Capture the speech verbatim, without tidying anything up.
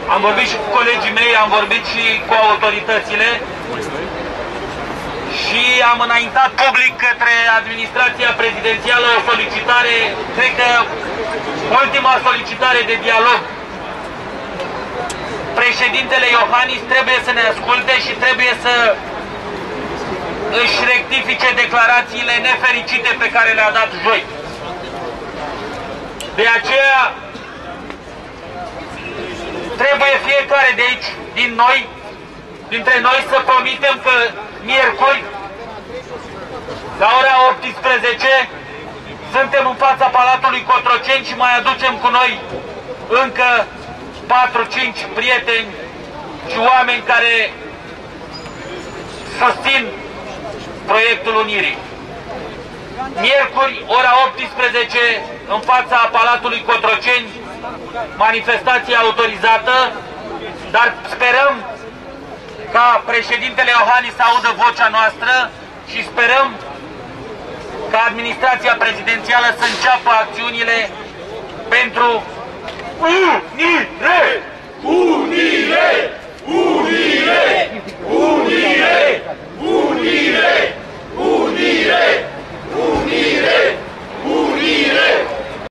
Am vorbit și cu colegii mei, am vorbit și cu autoritățile și am înaintat public către administrația prezidențială o solicitare, cred că ultima solicitare de dialog. Președintele Iohannis trebuie să ne asculte și trebuie să își rectifice declarațiile nefericite pe care le-a dat joi. De aceea trebuie fiecare de aici, din noi, dintre noi, să promitem că miercuri, la ora optsprezece, suntem în fața Palatului Cotroceni și mai aducem cu noi încă patru cinci prieteni și oameni care susțin proiectul Unirii. Miercuri, ora optsprezece, în fața Palatului Cotroceni, manifestație autorizată, dar sperăm ca președintele Iohannis să audă vocea noastră și sperăm ca administrația prezidențială să înceapă acțiunile pentru Unire!